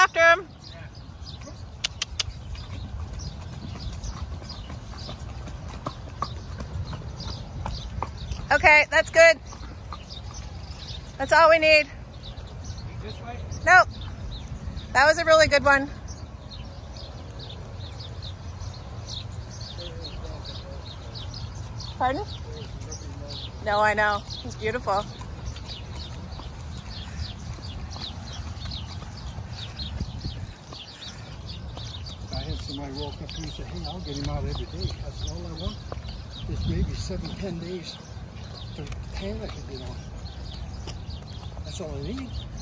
after him. Okay, that's good. That's all we need. This way? Nope. That was a really good one. Pardon? No, I know. It's beautiful. I had somebody walk up to me and say, hey, I'll get him out every day. I said, all I want is maybe 7-10 days to tan I can get on. That's all I need.